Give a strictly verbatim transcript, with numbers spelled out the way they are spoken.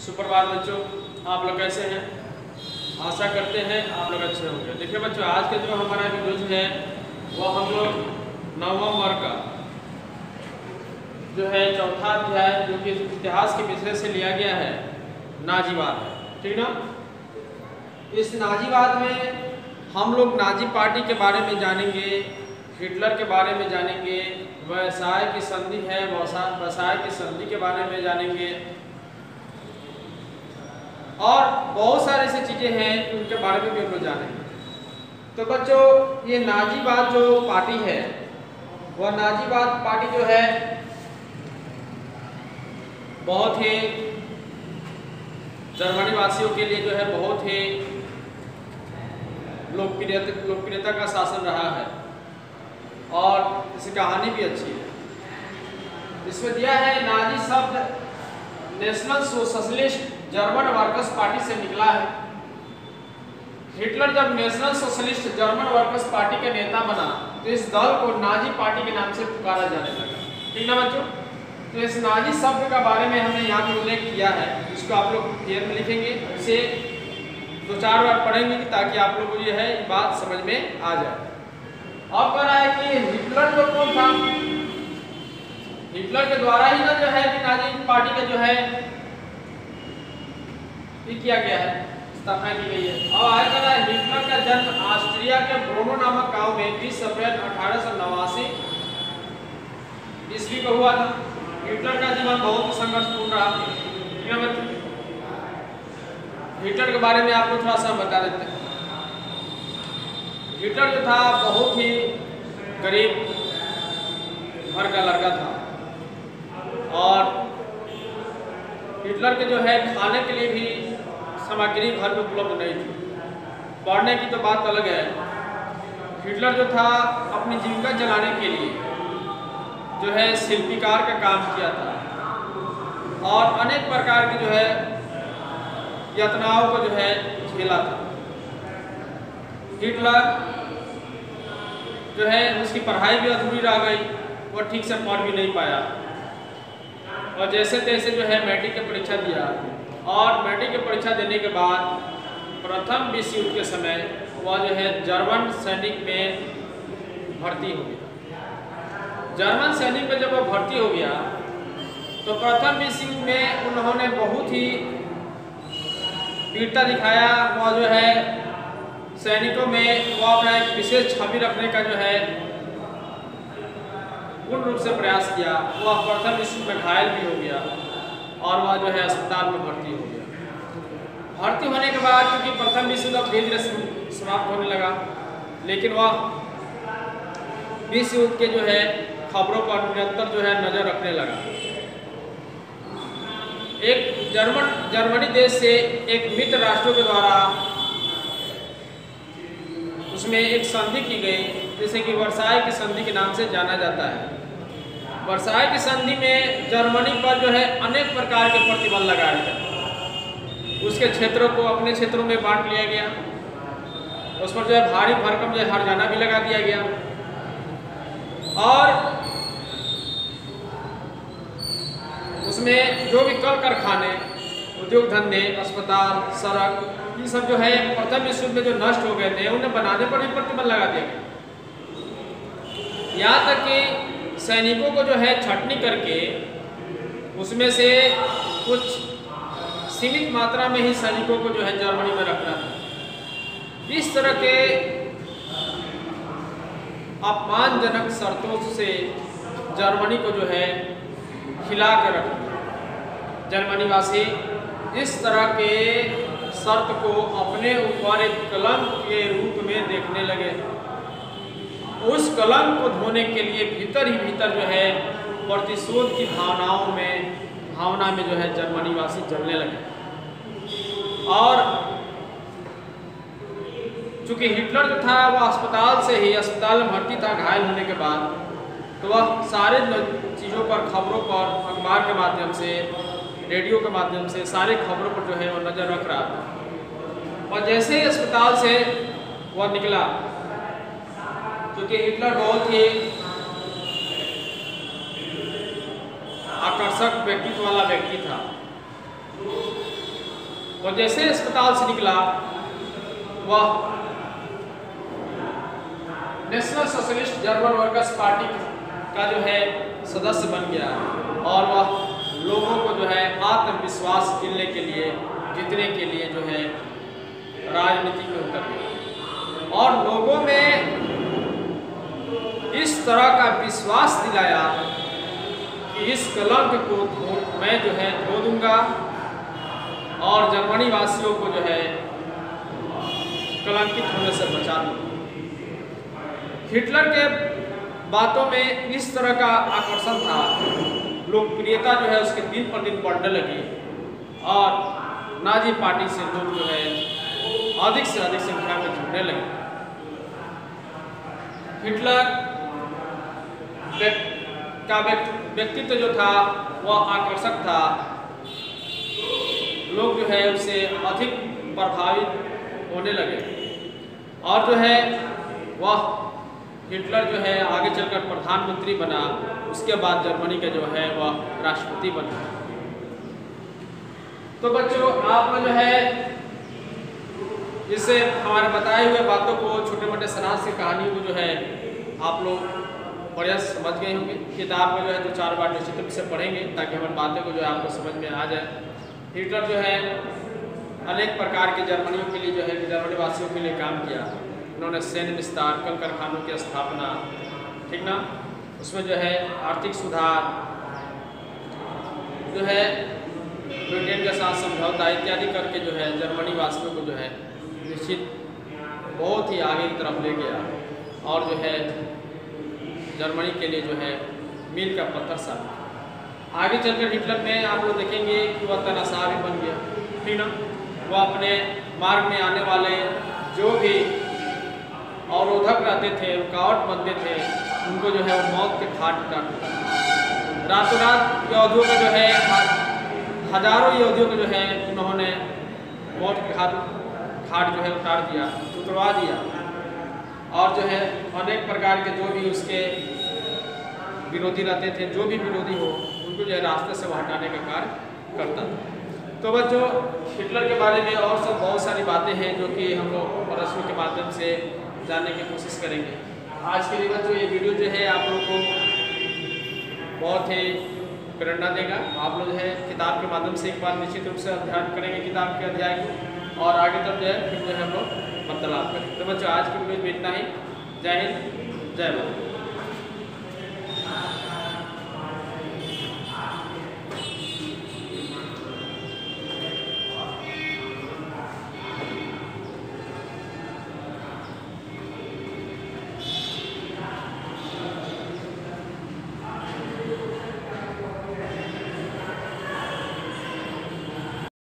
सुप्रभात बच्चों, आप लोग कैसे हैं? आशा करते हैं आप लोग अच्छे होंगे। देखिए बच्चों, आज का जो हमारा वीडियो है वो हम लोग नवम वर्ग का जो है चौथा अध्याय जो कि इतिहास के विषय से लिया गया है, नाजीवाद है, ठीक ना। इस नाजीवाद में हम लोग नाजी पार्टी के बारे में जानेंगे, हिटलर के बारे में जानेंगे, वर्साय की संधि है वर्साय की संधि के बारे में जानेंगे और बहुत सारी ऐसी चीज़ें हैं उनके बारे में भी हम लोग जानेंगे। तो बच्चों, ये नाजीवाद जो पार्टी है वह नाजीवाद पार्टी जो है बहुत ही जर्मनी वासियों के लिए जो है बहुत ही लोकप्रियता लोकप्रियता का शासन रहा है और इसकी कहानी भी अच्छी है। इसमें दिया है नाजी शब्द national socialist German workers party से निकला है। हिटलर जब national socialist German workers party के नेता बना तो इस दल को नाजी पार्टी के नाम से पुकारा जाने लगा, ठीक ना बच्चों। तो इस नाजी शब्द का बारे में हमने यहाँ पे उल्लेख किया है, इसको आप लोग क्लियर में लिखेंगे, इसे दो चार बार पढ़ेंगे ताकि आप लोग को ये है ये बात समझ में आ जाए। अब कह रहा है कि हिटलर जो कौन था, हिटलर के द्वारा ही ना जो है कि नाजी पार्टी का जो है ये किया गया है, स्थापना की गई है। अब आगे कह रहा है हिटलर का जन्म ऑस्ट्रिया के ब्रोनो नामक गांव में बीस अप्रैल अठारह सौ नवासी ईस्वी को हुआ था। हिटलर का जीवन बहुत संघर्षपूर्ण रहा। हिटलर के बारे में आपको थोड़ा सा बता देते हैं। हिटलर जो था बहुत ही गरीब घर का लड़का था और हिटलर के जो है खाने के लिए भी सामग्री घर में उपलब्ध नहीं थी। पढ़ने की तो बात अलग है। हिटलर जो था अपनी जीविका चलाने के लिए जो है शिल्पीकार का काम किया था और अनेक प्रकार की जो है यातनाओं को जो है झेला था। हिटलर जो है उसकी पढ़ाई भी अधूरी रह गई, वो ठीक से पढ़ भी नहीं पाया और जैसे तैसे जो है मैट्रिक की परीक्षा दिया और मैट्रिक की परीक्षा देने के बाद प्रथम विश्व युद्ध के समय वह जो है जर्मन सैनिक में भर्ती हो गया। जर्मन सैनिक में जब वो भर्ती हो गया तो प्रथम विश्व युद्ध में उन्होंने बहुत ही वीरता दिखाया। वह जो है सैनिकों में वो अपना एक विशेष छवि रखने का जो है पूर्ण रूप से प्रयास किया। वह प्रथम विश्व में घायल भी हो गया और वह जो है अस्पताल में भर्ती हो गया। भर्ती होने के बाद क्योंकि प्रथम विश्व युद्ध धीरे धीरे समाप्त होने लगा, लेकिन वह विश्व युद्ध के जो है खबरों पर निरंतर जो है नजर रखने लगा। एक जर्मन जर्मनी देश से एक मित्र राष्ट्रों के द्वारा उसमें एक संधि की गई, जैसे कि वर्साय की संधि के नाम से जाना जाता है। वर्साय की संधि में जर्मनी पर जो है अनेक प्रकार के प्रतिबंध लगाए गए। उसके क्षेत्रों को अपने क्षेत्रों में बांट लिया गया, उस पर जो है भारी भरकम जो है हर्जाना भी लगा दिया गया और उसमें जो भी कल कारखाने, उद्योग धंधे, अस्पताल, सड़क, ये सब जो है प्रथम विश्व युद्ध में जो नष्ट हो गए थे उन्हें बनाने पर भी प्रतिबंध लगा दिया गया। यहाँ तक कि सैनिकों को जो है छटनी करके उसमें से कुछ सीमित मात्रा में ही सैनिकों को जो है जर्मनी में रखना था। इस तरह के अपमानजनक शर्तों से जर्मनी को जो है खिला कर रखा। जर्मनी वासी इस तरह के शर्त को अपने ऊपर एक कलंक के रूप में देखने लगे। उस कलंक को धोने के लिए भीतर ही भीतर जो है प्रतिशोध की भावनाओं में भावना में जो है जर्मनी वासी जलने लगे और चूंकि हिटलर जो था वह अस्पताल से ही अस्पताल में भर्ती था घायल होने के बाद, तो वह सारे चीज़ों पर, खबरों पर, अखबार के माध्यम से, रेडियो के माध्यम से सारे खबरों पर जो है वो नज़र रख रहा था। और जैसे ही अस्पताल से वह निकला, क्योंकि हिटलर बहुत ही आकर्षक व्यक्तित्व वाला व्यक्ति था, वो जैसे अस्पताल से निकला वह national socialist German workers party का जो है सदस्य बन गया और वह लोगों को जो है आत्मविश्वास मिलने के लिए जीतने के लिए जो है राजनीति में उतर गया और लोगों में इस तरह का विश्वास दिलाया कि इस कलंक को मैं जो है धो दूंगा और जर्मनी वासियों को जो है कलंकित होने से बचा दूंगा। हिटलर के बातों में इस तरह का आकर्षण था, लोकप्रियता जो है उसके दिन पर दिन बढ़ने लगी और नाजी पार्टी से लोग जो है अधिक से अधिक संख्या में जुड़ने लगे। हिटलर का व्यक्तित्व जो था वह आकर्षक था, लोग जो है उससे अधिक प्रभावित होने लगे और जो है वह हिटलर जो है आगे चलकर प्रधानमंत्री बना, उसके बाद जर्मनी का जो है वह राष्ट्रपति बना। तो बच्चों आप जो है इससे हमारे बताए हुए बातों को, छोटे मोटे सनात की कहानी को जो है आप लोग बढ़िया समझ गए होंगे। किताब में जो है दो चार बार निश्चित रूप से पढ़ेंगे ताकि हमारी बातें को जो है आपको समझ में आ जाए। हिटलर जो है अनेक प्रकार के जर्मनियों के लिए जो है जर्मनी वासियों के लिए काम किया। उन्होंने सैन्य विस्तार, कल कारखानों की स्थापना, ठीक ना, उसमें जो है आर्थिक सुधार, जो है ब्रिटेन के साथ समझौता इत्यादि करके जो है जर्मनी वासियों को जो है निश्चित बहुत ही आगे की तरफ ले गया और जो है जर्मनी के लिए जो है मील का पत्थर साबित। आगे चलकर हिटलर में आप लोग देखेंगे कि वह तनाशाह भी बन गया, ठीक ना। वह अपने मार्ग में आने वाले जो भी अवरोधक रहते थे, रुकावट बनते थे, उनको जो है वो मौत के घाट उतारते थे। रातों रात यहूदियों का जो है हजारों यहूदियों को जो है उन्होंने मौत के घाट घाट जो है उतार दिया, उतरवा दिया और जो है अनेक प्रकार के जो भी उसके विरोधी रहते थे, जो भी विरोधी हो उनको जो है रास्ते से हटाने का कार्य करता था। तो बच्चों हिटलर के बारे में और सब बहुत सारी बातें हैं जो कि हम लोग प्रश्नों के माध्यम से जानने की कोशिश करेंगे। आज के लिए बच्चों ये वीडियो जो है आप लोग को बहुत ही प्रेरणा देगा। आप लोग जो है किताब के माध्यम से एक बार निश्चित रूप से अध्ययन करेंगे किताब के अध्याय को और आगे तक जो है फिर जो है हम लोग वार्तालाप करेंगे। तो बच्चों आज की वीडियो में इतना ही। जय हिंद, जय भारत।